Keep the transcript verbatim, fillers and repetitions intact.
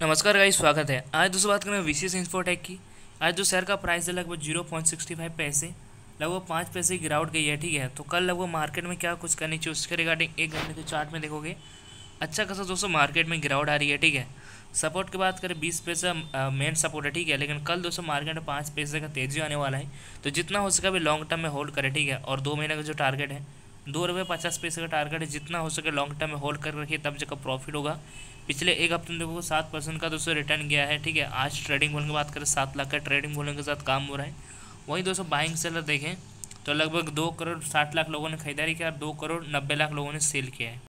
नमस्कार गाइस, स्वागत है। आज दोस्तों बात करें विशेष इंफोटेक की। आज जो शेयर का प्राइस है लगभग जीरो पॉइंट सिक्सटी फाइव पैसे, लगभग पाँच पैसे की गिरावट गई है। ठीक है, तो कल लगभग मार्केट में क्या कुछ करनी चाहिए उसके रिगार्डिंग एक घंटे के चार्ट में देखोगे अच्छा खासा दोस्तों मार्केट में गिरावट आ रही है। ठीक है, सपोर्ट की बात करें बीस पैसा मेन सपोर्ट है। ठीक है, लेकिन कल दोस्तों मार्केट में पाँच पैसे का तेजी आने वाला है, तो जितना हो सके अभी लॉन्ग टर्म में होल्ड करें। ठीक है, और दो महीने का जो टारगेट है दो रुपये पचास पैसे का टारगेट है, जितना हो सके लॉन्ग टर्म में होल्ड कर रखिए, तब जगह प्रॉफिट होगा। पिछले एक हफ्ते में देखो सात परसेंट का दोस्तों रिटर्न गया है। ठीक है, आज ट्रेडिंग वॉल्यूम की बात करें सात लाख का ट्रेडिंग वॉल्यूम के साथ काम हो रहा है। वहीं दोस्तों बाइंग सेलर देखें तो लगभग दो करोड़ साठ लाख लोगों ने खरीदारी किया और दो करोड़ नब्बे लाख लोगों ने सेल किया है।